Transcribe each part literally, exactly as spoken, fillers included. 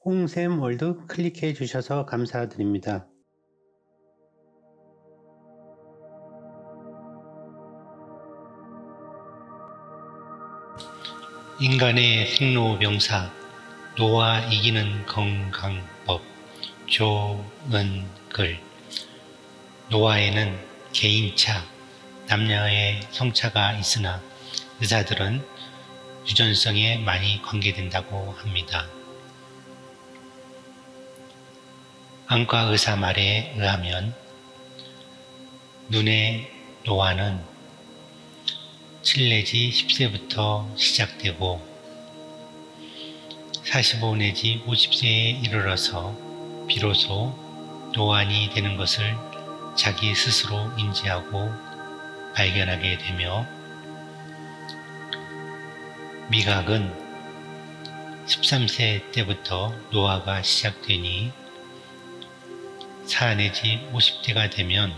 홍샘월드 클릭해 주셔서 감사드립니다. 인간의 생로병사, 노화 이기는 건강법, 조은글. 노화에는 개인차, 남녀의 성차가 있으나 의사들은 유전성에 많이 관계된다고 합니다. 안과 의사 말에 의하면 눈의 노화는 칠 내지 십 세부터 시작되고 사십오 내지 오십 세에 이르러서 비로소 노안이 되는 것을 자기 스스로 인지하고 발견하게 되며, 미각은 십삼 세 때부터 노화가 시작되니 사 내지 오십 대가 되면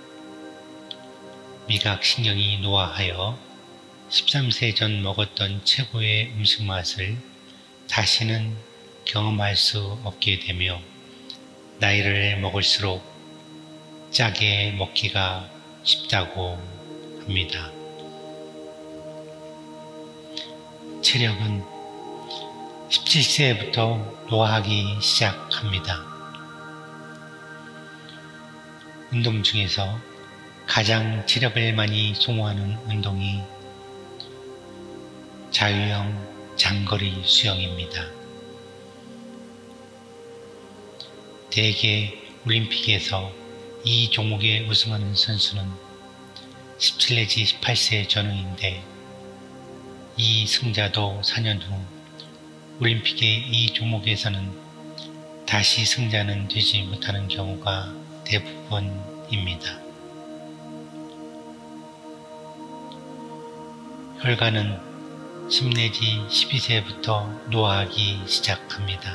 미각신경이 노화하여 십삼 세 전 먹었던 최고의 음식 맛을 다시는 경험할 수 없게 되며, 나이를 먹을수록 짜게 먹기가 쉽다고 합니다. 체력은 십칠 세부터 노화하기 시작합니다. 운동 중에서 가장 체력을 많이 소모하는 운동이 자유형 장거리 수영입니다. 대개 올림픽에서 이 종목에 우승하는 선수는 십칠 내지 십팔 세 전후인데, 이 승자도 사 년 후 올림픽의 이 종목에서는 다시 승자는 되지 못하는 경우가 대부분입니다. 혈관은 십 내지 십이 세부터 노화하기 시작합니다.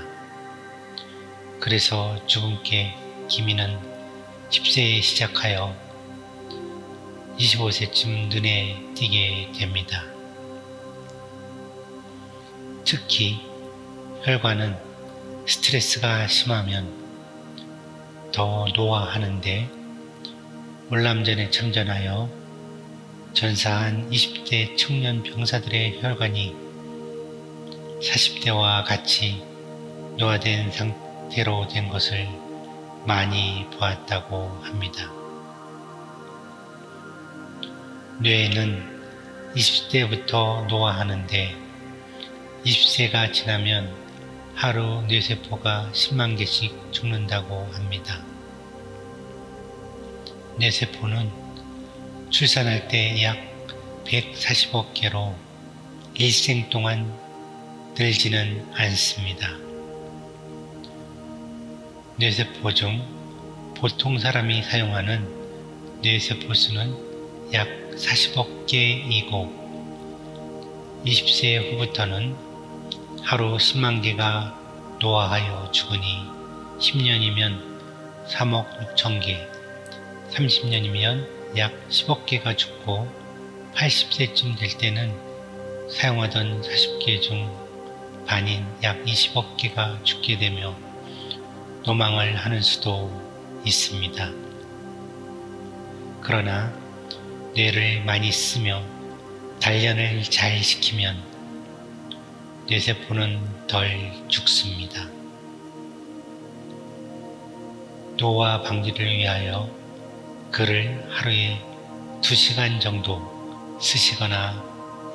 그래서 주근깨, 기미는 십 세에 시작하여 이십오 세쯤 눈에 띄게 됩니다. 특히 혈관은 스트레스가 심하면 더 노화하는데, 월남전에 참전하여 전사한 이십 대 청년 병사들의 혈관이 사십 대와 같이 노화된 상태로 된 것을 많이 보았다고 합니다. 뇌는 이십 대부터 노화하는데 이십 세가 지나면 하루 뇌세포가 십만 개씩 죽는다고 합니다. 뇌세포는 출산할 때 약 백사십억 개로 일생 동안 늘지는 않습니다. 뇌세포 중 보통 사람이 사용하는 뇌세포 수는 약 사십억 개이고, 이십 세 후부터는 하루 십만 개가 노화하여 죽으니 십 년이면 삼억 육천 개, 삼십 년이면 약 십억 개가 죽고, 팔십 세쯤 될 때는 사용하던 사십 개 중 반인 약 이십억 개가 죽게 되며 노망을 하는 수도 있습니다. 그러나 뇌를 많이 쓰며 단련을 잘 시키면 뇌세포는 덜 죽습니다. 노화 방지를 위하여 글을 하루에 두 시간 정도 쓰시거나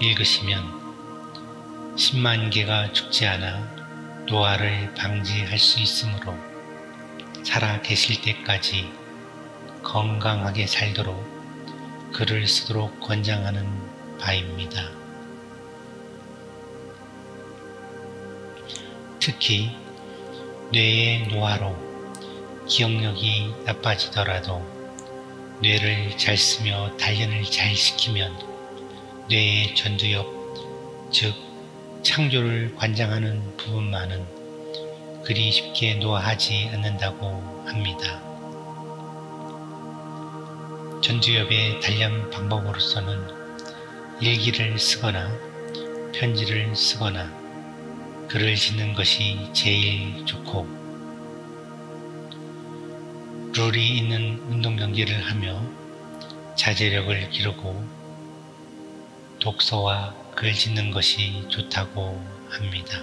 읽으시면 십만 개가 죽지 않아 노화를 방지할 수 있으므로 살아 계실 때까지 건강하게 살도록 글을 쓰도록 권장하는 바입니다. 특히 뇌의 노화로 기억력이 나빠지더라도 뇌를 잘 쓰며 단련을 잘 시키면 뇌의 전두엽, 즉 창조를 관장하는 부분만은 그리 쉽게 노화하지 않는다고 합니다. 전두엽의 단련 방법으로서는 일기를 쓰거나 편지를 쓰거나 글을 짓는 것이 제일 좋고, 룰이 있는 운동 경기를 하며 자제력을 기르고 독서와 글 짓는 것이 좋다고 합니다.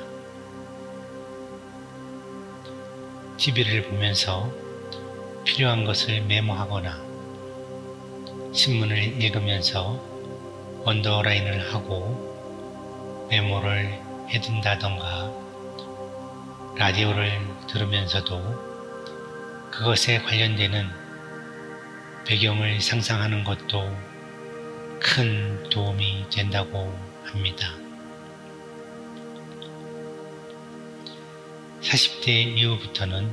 티비를 보면서 필요한 것을 메모하거나 신문을 읽으면서 언더라인을 하고 메모를 해둔다던가, 라디오를 들으면서도 그것에 관련되는 배경을 상상하는 것도 큰 도움이 된다고 합니다. 사십 대 이후부터는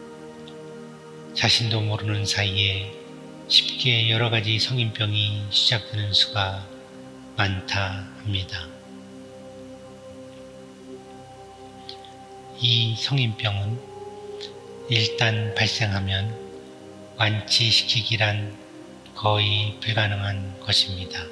자신도 모르는 사이에 쉽게 여러 가지 성인병이 시작되는 수가 많다 합니다. 이 성인병은 일단 발생하면 완치시키기란 거의 불가능한 것입니다.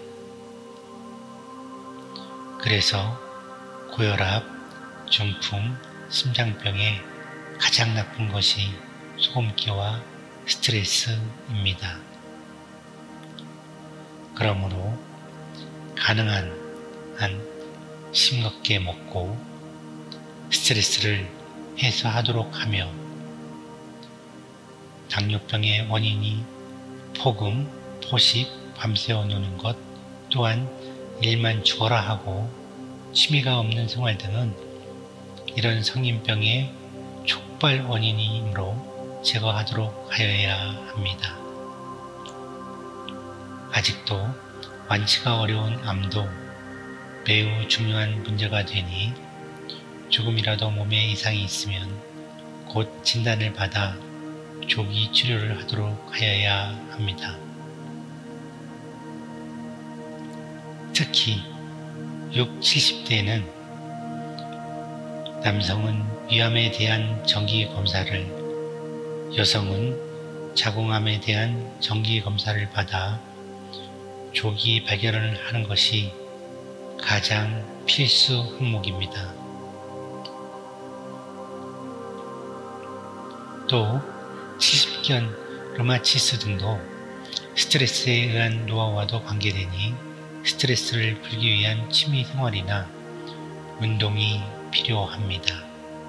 그래서 고혈압, 중풍, 심장병에 가장 나쁜 것이 소금기와 스트레스입니다. 그러므로 가능한 한 싱겁게 먹고 스트레스를 해소하도록 하며, 당뇨병의 원인이 폭음, 포식, 밤새워 노는 것, 또한 일만 죽어라 하고 취미가 없는 생활 등은 이런 성인병의 촉발 원인이므로 제거하도록 하여야 합니다. 아직도 완치가 어려운 암도 매우 중요한 문제가 되니 조금이라도 몸에 이상이 있으면 곧 진단을 받아 조기 치료를 하도록 하여야 합니다. 특히 육십, 칠십 대에는 남성은 위암에 대한 정기검사를, 여성은 자궁암에 대한 정기검사를 받아 조기 발견을 하는 것이 가장 필수 항목입니다. 또 칠십견 류마티스 등도 스트레스에 의한 노화와도 관계되니 스트레스를 풀기 위한 취미 생활이나 운동이 필요합니다.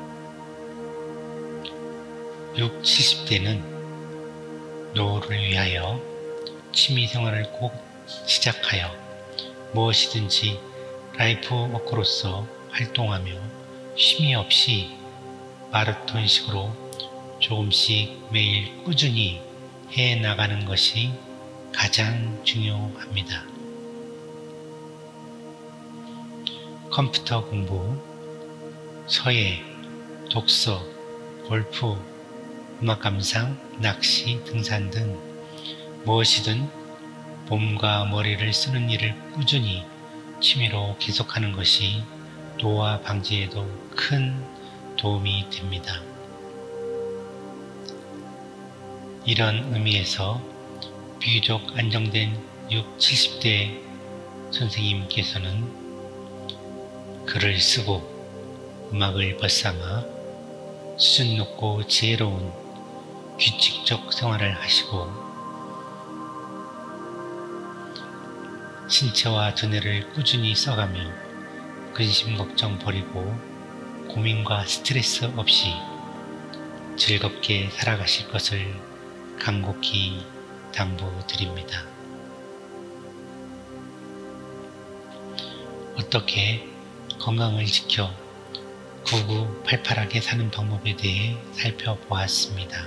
육십, 칠십 대는 노후를 위하여 취미 생활을 꼭 시작하여 무엇이든지 라이프 워크로서 활동하며 쉼이 없이 마라톤식으로 조금씩 매일 꾸준히 해 나가는 것이 가장 중요합니다. 컴퓨터 공부, 서예, 독서, 골프, 음악 감상, 낚시, 등산 등 무엇이든 몸과 머리를 쓰는 일을 꾸준히 취미로 계속하는 것이 노화 방지에도 큰 도움이 됩니다. 이런 의미에서 비교적 안정된 육십, 칠십 대 선생님께서는 글을 쓰고 음악을 벗삼아 수준 높고 지혜로운 규칙적 생활을 하시고 신체와 두뇌를 꾸준히 써가며 근심 걱정 버리고 고민과 스트레스 없이 즐겁게 살아가실 것을 간곡히 당부드립니다. 어떻게 건강을 지켜 구구팔팔하게 사는 방법에 대해 살펴보았습니다.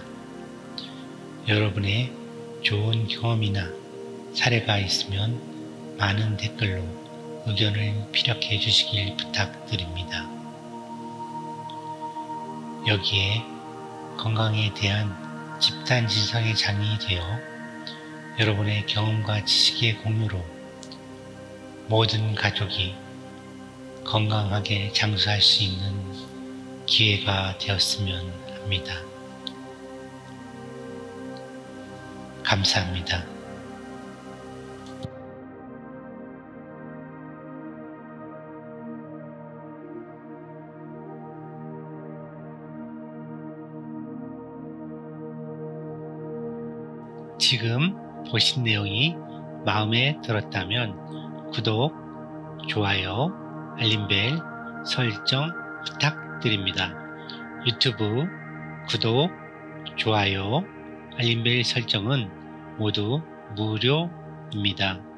여러분의 좋은 경험이나 사례가 있으면 많은 댓글로 의견을 피력해 주시길 부탁드립니다. 여기에 건강에 대한 집단 지성의 장이 되어 여러분의 경험과 지식의 공유로 모든 가족이 건강하게 장수할 수 있는 기회가 되었으면 합니다. 감사합니다. 지금 보신 내용이 마음에 들었다면 구독, 좋아요, 알림벨 설정 부탁드립니다. 유튜브 구독, 좋아요, 알림벨 설정은 모두 무료입니다.